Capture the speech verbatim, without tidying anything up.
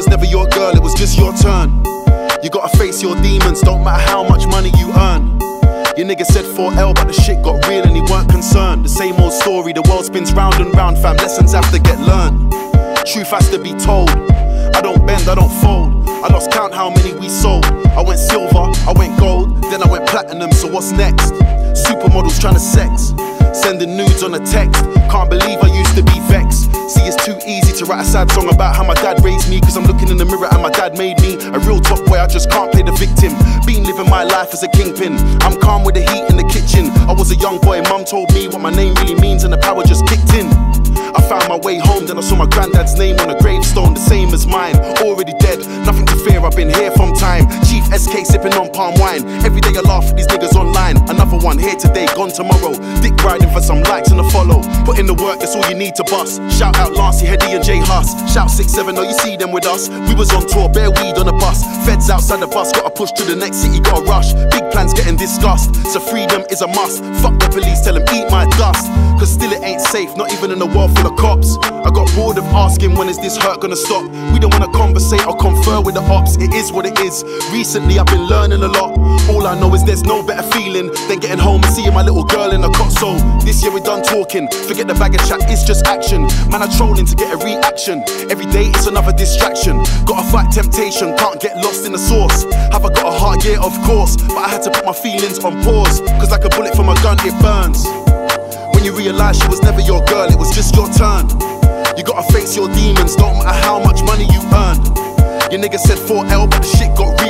was never your girl, it was just your turn. You gotta face your demons, don't matter how much money you earn. Your nigga said four L, but the shit got real and he weren't concerned. The same old story, the world spins round and round, fam. Lessons have to get learned. Truth has to be told. I don't bend, I don't fold. I lost count how many we sold. I went silver, I went gold, then I went platinum, so what's next? Supermodels trying to sex, sending nudes on a text. Can't believe I used to be vexed. See, it's too easy to write a sad song about how my dad raised me, cause I'm looking in the mirror and my dad made me a real top boy, I just can't play the victim. Been living my life as a kingpin, I'm calm with the heat in the kitchen. I was a young boy, mum told me what my name really means and the power just kicked in. I found my way home, then I saw my granddad's name on a gravestone, the same as mine. Already dead, nothing to fear, I've been here from time. Chief S K sipping on palm wine. Every day I laugh at these niggas online. Another one here today, gone tomorrow. Dick riding for some likes and a follow. Put in the work, that's all you need to bust. Shout out Lancey, Heady and J Huss. Shout six seven, oh you see them with us. We was on tour, bare weed on a bus. Feds outside the bus, gotta push to the next city, gotta rush. Big plans getting discussed, so freedom is a must. Fuck the police, tell them eat my dust. Cause still it ain't safe, not even in a world full of cops. I got bored of asking when is this hurt gonna stop. We don't wanna conversate or confer with the ops. It is what it is. Recently I've been learning a lot. All I know is there's no better feeling than getting home and seeing my little girl in a cot. So this year we're done talking. Forget the bag of chat, it's just action. Man, I'm trolling to get a reaction. Every day it's another distraction. Gotta fight temptation, can't get lost in the sauce. Have I got a heart? Yeah, of course. But I had to put my feelings on pause, cause like a bullet from a gun, it burns. When you realise she was never your girl, it was just your turn. You gotta face your demons, don't matter how much money you earn. Your nigga said four L, but the shit got real.